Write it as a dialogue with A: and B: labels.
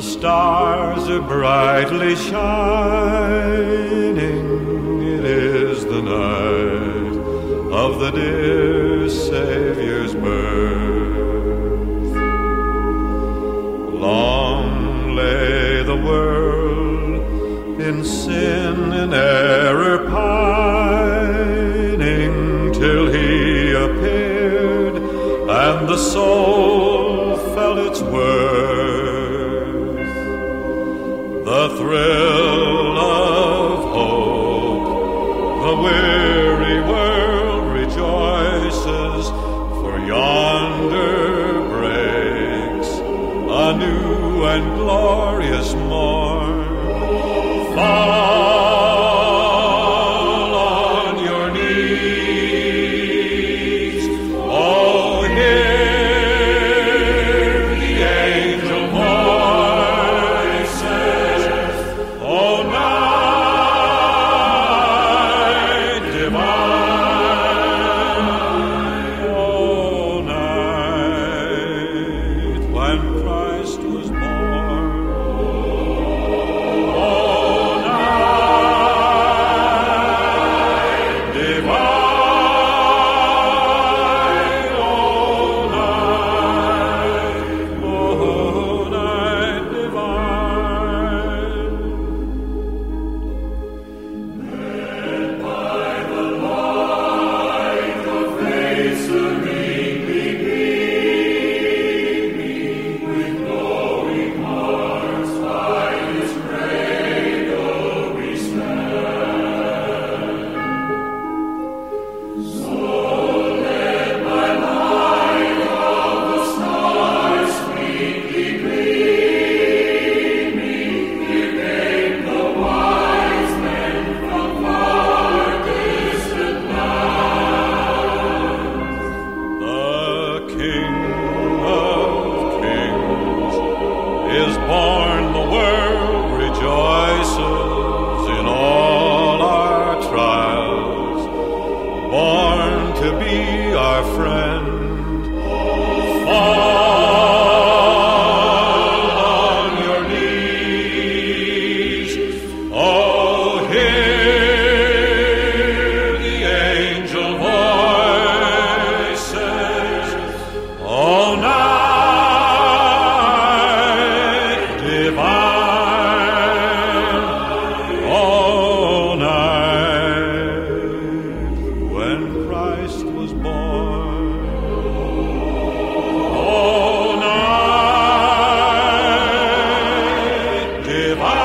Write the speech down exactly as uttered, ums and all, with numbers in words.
A: stars are brightly shining. It is the night of the dear Savior's birth. Long lay the world in sin and error pining, till he appeared and the soul felt its worth. The thrill of hope, the weary world rejoices, for yonder breaks a new and glorious morn. Fall on your knees, oh, hear the angel voices, oh, night divine, oh, night when Christ was born. Is born, the world rejoices in all our trials, born to be our friend. Fall on your knees, oh, hear the angel voices, oh, now divine, all night when Christ was born, all night divine.